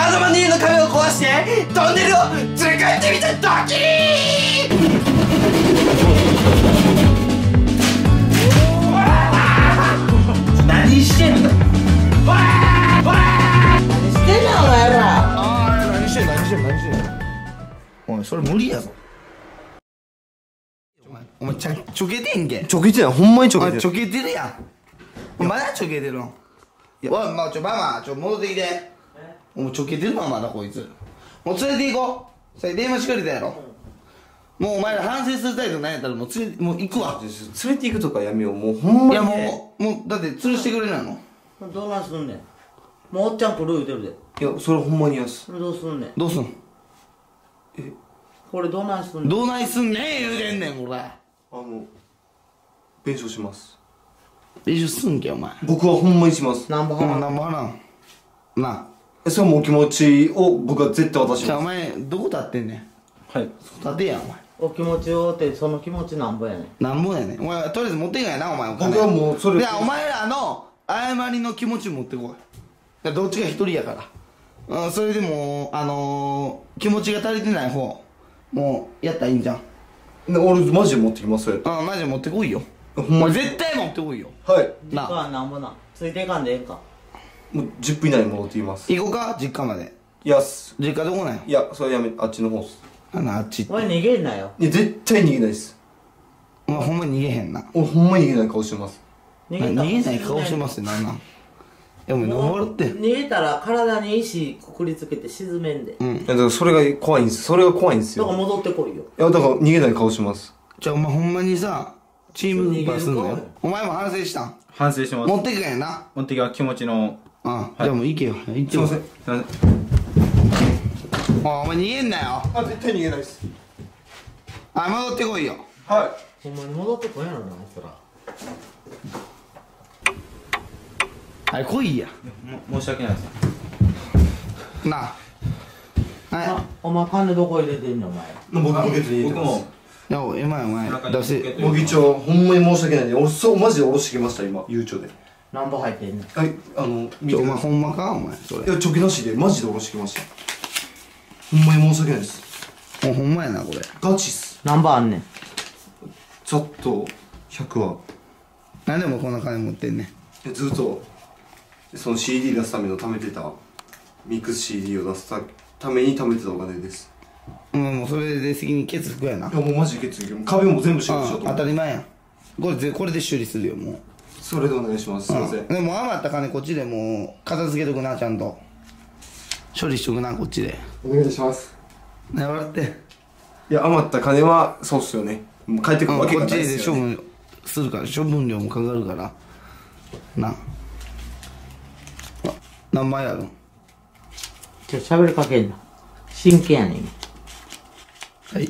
ガードマン2の壁を壊してトンネルを作ってみたドッキリ何してんの？何してんのお前ら。 何してんおいそれ無理やぞ。お前ちょけてんけ。 ちょけてない、ほんまにちょけてる。 ちょけてるやん。まだちょけてるの。おいママ戻ってきて。もうちょけてるのまだこいつ。もう連れて行こう。それ電話してくれたやろ。もうお前ら反省する態度なんやったらもう行くわ。 連れて行くとかやめよう、もうほんまに。 いやもうだって吊るしてくれないの。 どうなんすんねん。もうおっちゃん来る言うてるで。 いや、それほんまにやす。 どうすんねん。 どうすんこれどうなんすんねん。 どうないすんねん言うてんねんこれ。 弁償します。 練習すんけお前。 僕はほんまにします。 なんぼなん払う。 も払んなそれはもうお気持ちを僕は絶対渡しじゃあおます。 前どこ立ってんねん。 はい。 立てやお前。 お気持ちをってその気持ちなんぼやねん。 なんぼやねん。お前とりあえず持っていかやなお前お金。 僕はもうそれ。 いやお前らの謝りの気持ち持ってこい。いやどっちが一人やから。それでも気持ちが足りてない方もうやったらいいんじゃん。 俺マジで持ってきます、それ。 マジで持ってこいよ。 ほんまに。 絶対持ってこいよ。 はい。 実家はなんぼなん。ついていかんでええんか。 もう10分以内に戻ってきます。 行こうか実家まで。 いや、 実家どこなんや。 いや、それやめ、あっちの方っす。 あっちって。 お前逃げんなよ。 いや、絶対逃げないっす。 お前ほんまに逃げへんな。 俺ほんまに逃げない顔してます。 逃げたら逃げない顔してますってなんなん。いやお前登るって。 逃げたら体に石くくりつけて沈めんで。 いや、だからそれが怖いんです。それが怖いんですよ。 だから戻ってこいよ。 いや、だから逃げない顔します。 じゃあお前ほんまにさチーム分配すんのよ。お前も反省したん。 反省します。 持ってくやな。 持ってきは気持ちの。 じゃあもう行けよ。行ってよ。 すいません。 すいません。 お前逃げんなよ。 絶対逃げないっす。 戻ってこいよ。 はほんまに戻ってこいやろな、あいつら。 はい来いや。 申し訳ないです。 なあ。 お前金どこ入れてんのお前。 い。僕も別に僕も。 いやお前出せ。 僕一応ほんまに申し訳ないんで、俺そうマジで下ろしてきました今、悠長で。 なんぼ入ってんねん。 はい、見てください。 お前ほんまかお前それ。 いや、チョキなしでマジで下ろしてきました。ほんまに申し訳ないです。 もうほんまやなこれ。 ガチっす。 なんぼあんねん。 ざっと100は。 なんでもこんな金持ってんねん。 ずっとその CD 出すための貯めてたミックス CD を出すために貯めてたお金です。 もうそれで責任ケツ拭くやな。 いやもうマジで決意、壁も全部修理しようと当思って。 たり前やん。これで修理するよもう。 それでお願いします。すいません。 でも余った金こっちでもう片付けとくなちゃんと。処理しとくなこっちで。 お願いします。 ね笑って。 いや、余った金はそうっすよね。もう帰ってくるわけこっちがないっよね。 です処分するから処分料もかかるからな。何枚あるん。 喋りかけんな。真剣やねん。 はい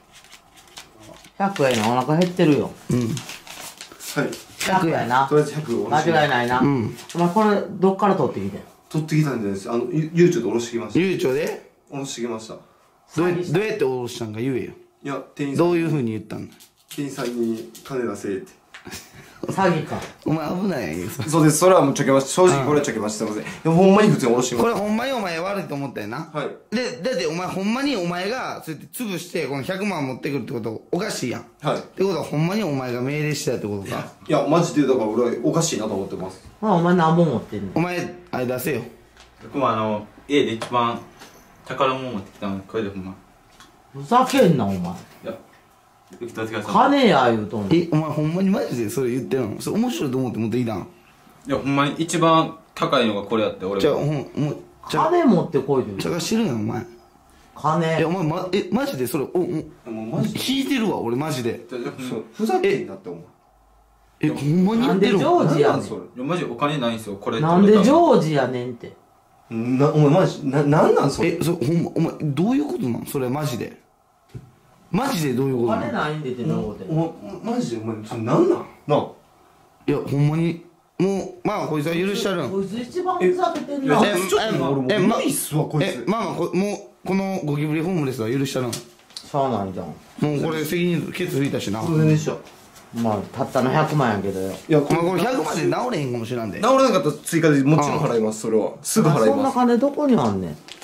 100やな、お腹減ってるよ。 はい。 100やなと。りあえず100を間違いないな。 んお前これどっから取ってきてん。 取ってきたんじゃないです。悠長で下ろしてきました。 悠長で下ろしてきました。 どうやって下ろしたんか言えよ。 いや、店員さんどういうふうに言ったん。 店員さんに金出せって。 詐欺か。 お前危ないよそれ。 そうです。それはもうちょけました。正直これはちょけました。すいません。でもほんまに普通に下ろしてきましこれほんまにお前悪いと思ったよな。 はいでだってお前ほんまにお前がそうやって潰してこの100万持ってくるってことおかしいやん。 た。はい。 ってことはほんまにお前が命令してたってことか。 いや、マジでだから俺はおかしいなと思ってます。 お前何本持ってんの。 お前あれ出せよ。 僕も家で一番宝物持ってきたので、これでほんま。 ふざけんなお前。 いや、受け取ってください。 金や言うとんねん。 お前ほんまにマジでそれ言ってるの。それ面白いと思って持ってきたん。 いや、ほんまに一番高いのがこれやって、俺が。 じゃあもう金持ってこいと言う。 探してるやんお前。 金。 お前マジでそれもうマジで。 引いてるわ俺マジで。 そうふざけんなって思う。 ほんまになんでジ言ってるの。 ョージやねん。 それ。 いや、マジお金ないんですよ、これ。 なんでジョージやねんって。 お前マジ、なんなんそれ。 ほんまお前どういうことなんそれマジで。マジでどういうことな金の。 ないんでってなことや。 マジでお前、それなんなんなあ。 いやほんまにもうまあこいつは許したるん。 こいつ一番ふざけてんな。 ちょっと俺もう無理っすわ、こいつ。 まあもうこのゴキブリホームレスは許したるん。 しゃあないじゃん。 もうこれ責任ケツ拭いたしな。お全然でした。 まあたったの100万やけどよ。 いや、 前これ100まで治れへんかもしらんで。 治らなかったら追加でもちろん払います、それは。すぐ払いそんなます。 金どこにあんねん。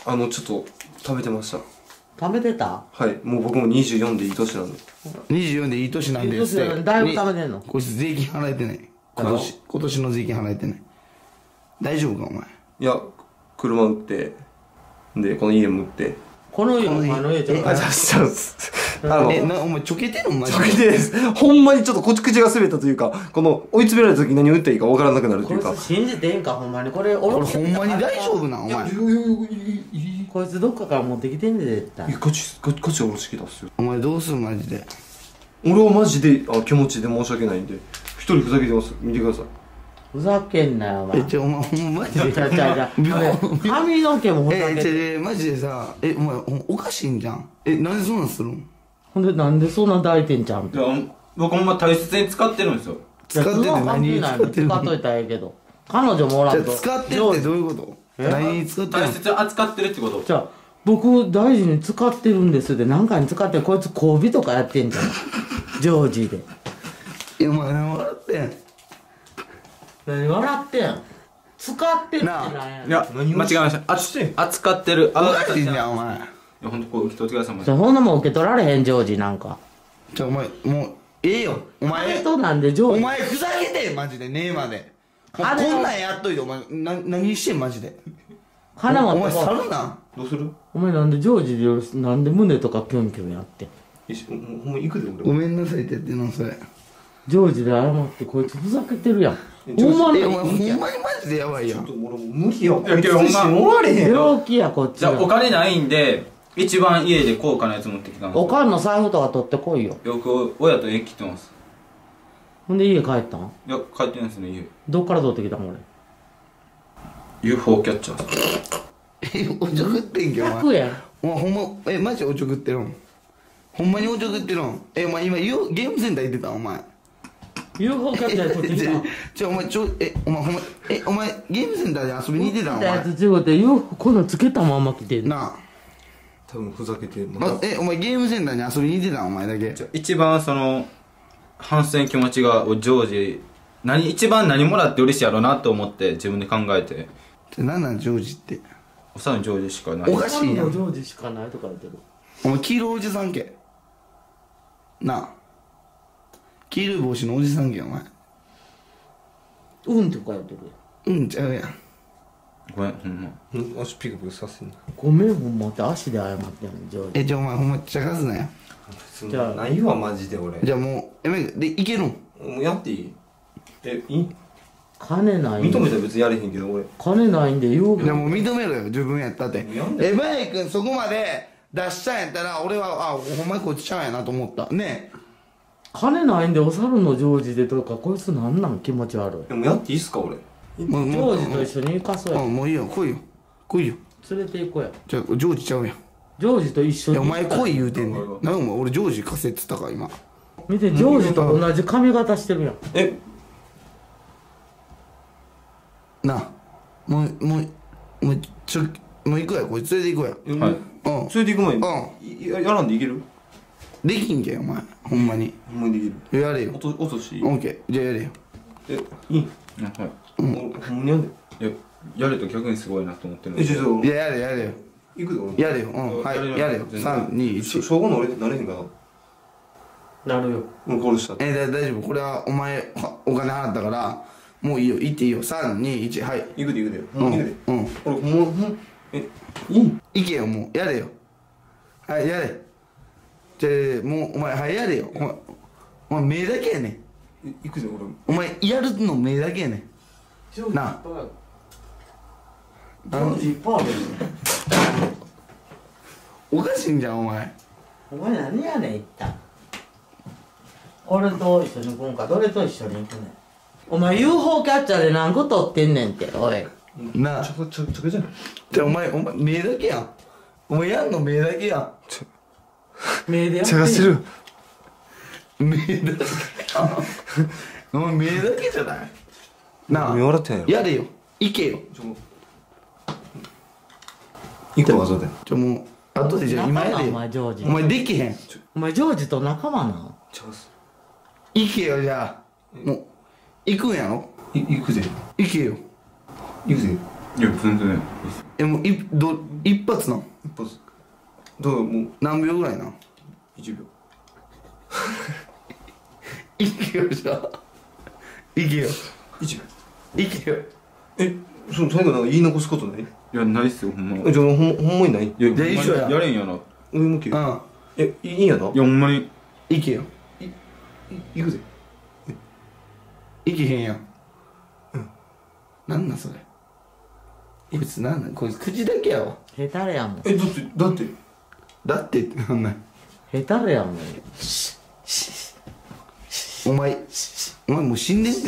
ちょっと食べてました。 食べてた？ はい、もう僕も24でいい年なんで。 24でいい年なんですって。 だいぶ食べてんの？ こいつ税金払えてない。今年の税金払えてない。大丈夫かお前。 いや、車売って、で、この家も売って。 この家もあの家ちゃうか。 あ、じゃあ、 お前ちょけてるのマジちょけてです。ほんまにちょっと口が滑ったというか、この追い詰められた時何を言っていいかわからなくなるというか。 こいつ信じてええんかほんまに。これこれほんまに大丈夫なんお前。 こいつどっかから持ってきてんで絶対。 ガチ下ろしてきたっすよ。 お前どうすんマジで。 俺はマジで気持ちで申し訳ないんで、一人ふざけてます。見てください。 ふざけんなよお前。 お前ほんまマジで。 髪の毛もほんまに。 マジでさ、お前おかしいんじゃん。なんでそんなんするん？ ほんでなんでそんな抱いてんじゃん。 いや僕ほんま大切に使ってるんですよ。 使ってて何使ってるの？ 使っといたらええけど。彼女もおらんと。 使ってってどういうこと？何に使ってるの？ 大切に扱ってるってこと。 じゃあ僕大事に使ってるんですで何回に使ってる。こいつ交尾とかやってんじゃん。ジョージで。 お前何笑ってん？ 何笑ってん？使ってってなんや。 いや間違えました。扱ってる。 おかしいじゃんお前。 いやほんとこう受け取ってください。 じゃあそんなもん受け取られへんジョージなんか。 お前もうええよお前。 となんでジョージ。 お前ふざけてマジでねえまで。こんなんやっといてお前何してんマジで。 花もお前猿な。 どうする？ お前なんでジョージでよろしなんで胸とかキュンキュンやってほんま行くで俺。 ごめんなさいって言ってんのそれ。 ジョージで謝ってこいつふざけてるやん。 ジョージほんまにお前ほんまにマジでやばいやん。 俺もう無理よ。 いやけどほんま終われへん。 病気やこっちじゃあおは。 金ないんで一番家で高価なやつ持ってきたんですよ。 おかんの財布とか取ってこいよ。 よく親と縁切ってます。 ほんで家帰ったん？ いや帰ってないですね家。 どっから取ってきたん俺。 UFO キャッチャーです。 おちょくってんけお前。 100やん。 お前ほんまマジおちょくってるん？ほんまにおちょくってるん？お前今ゲームセンター行ってたんお前。 UFO キャッチャー取ってきたん？ お前お前ほんまお前ゲームセンターで遊びに行ってたんおや前。 つ違うて UFO こんなんつけたまんま来てんの。 なあ。 多分ふざけて。 お前ゲームセンターに遊びに行ってたんお前だけ。 一番その反省気持ちがジョージ一番何もらって嬉しいやろうなと思って自分で考えて。 何なんジョージって。 おさのジョージしかない。 おかしいやん。 ジョージしかないとか言ってる。 お前黄色いおじさんけ。なあ。黄色い帽子のおじさんけお前。 うんとか言ってる。 ちゃうやん。 ごめんほんま。 足ピクピクさせんの。 ごめんほんまって足で謝ってんのジョージ。 お前ほんま茶化すなよ。 じゃあないわマジで俺。 じゃあもうでいけるん？ もうやっていい？いい？ 金ないんで。 認めたら別にやれへんけど俺。 金ないんで言うじゃあもう認めろよ自分やったって。 なんでバイ君そこまで出したんやったら俺はほんまにこいつちゃうんやなと思ったね。 金ないんでお猿のジョージでとかこいつなんなん気持ち悪い。 でもやっていいっすか俺。 もうジョージと一緒に行かそうや。 もういいよ来いよ連れて行こうや。 じゃあジョージちゃうやん。 ジョージと一緒に。 お前来い言うてんねん。なんかお前俺ジョージ貸せっつったか今。 見てジョージと同じ髪型してるやん。 なあもう行くやこいつ連れて行こうや。 はい。 うんそれで行く前うにやらんでいける？ できんけお前ほんまに。 ほんまにできる。 やれよ。 落としいい？ オッケーじゃあやれよ。 いい？ はい。 ほんまにやんで。 いややると逆にすごいなと思ってるんで。 いややれよ行くで俺。 やれよはいやれよ321。 小5の俺なれへんかな。 なるよ。 もう殺した。 大丈夫これはお前お金払ったからもういいよ行っていいよ321はい行くで行くで。行くで。 うん俺もういい？ 行けよもうやれよはいやれじゃあもうお前はいやれよお前目だけやねん。 行くで俺。 お前やるの目だけやねんなあ。 ジョージいっぱいあるよ。 おかしいんじゃんお前。 お前何やねん一旦。俺と一緒に行くんかどれと一緒に行くねん。お前 UFO キャッチャーで何個取ってんねんっておい。 なあちょけじゃない？ じゃあお前目だけやん。お前やんの目だけやん。 目でやって探してる。 目だけお前目だけじゃないなあ。 目笑ってんやろ。 やれよ行けよ。 行くわそれで。 もう後でじゃあ今やれよ。 お前ジョージ。 お前できへん。 お前ジョージと仲間なんちゃうっす。 行けよじゃあもう行くんやろ。 行くで。 行けよ。 行くで。 いや全然もう一発なん一発だからもう何秒ぐらいなん 1秒いけよじゃあいけよ 1秒いけよその最後なんか言い残すことない？ いやないっすよほんまじゃあほんまにない？ いやじゃあ一緒ややれんやな上向きうんいいんやないやほんまにいけよ行くぜいけへんやんなんなんそれこいつなんなんこいつ口だけやわヘタレやもん。 だってだってってなんなんヘタレやもん。 お前もう死んでんで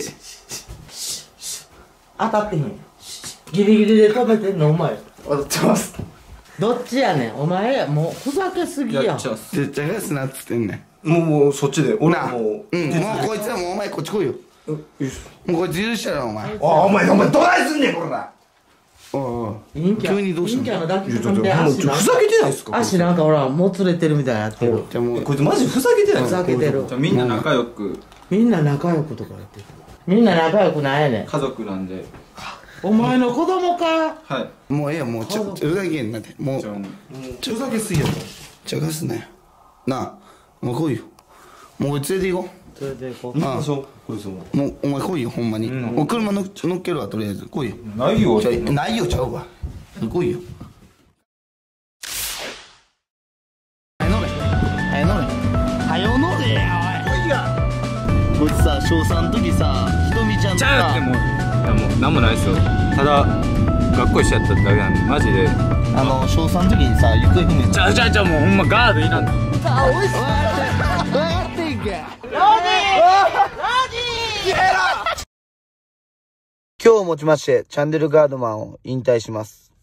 当たってへん。ギリギリで止めてんのお前。 当たってますどっちやねん。お前、もうふざけすぎやんやっち。ゃう絶対やすなっつってんねもうそっちでんな俺はもうもうこいつはもうお前こっち来いよよいしもうこいつ許したらお前ょお前どないすんねんこれだおいおい陰キャ急にどうしたの陰キャの抱きつかんでもう足なんかふざけてないっすか足なんかほらもつれてるみたいになってる。 じゃあもうこいつマジふざけてないふざけてるじゃあみんな仲良くみんな仲良くとか言ってる。みんな仲良くないやねん。 家族なんでお前の子供か。 はいもうええよもうふざけんなってもうじゃあもうふざけすぎやろちゃかすなよなあもう来いよもうこいつ連れて行こ連れて行こ行きましょうこいつもうもうお前来いよほんまにお車乗っけるわとりあえず来いよないよじゃあないよちゃうわ来いよはよ乗れはよ乗れはよ乗れやおい来いやこいつさ小3の時さひとみちゃんとちゃうってさもういやもうなんもないですよただ学校一緒やっただけなんでマジで小3の時にさ行方不明ちゃうもうほんまガードいらん今日をもちましてチャンネルガードマンを引退します。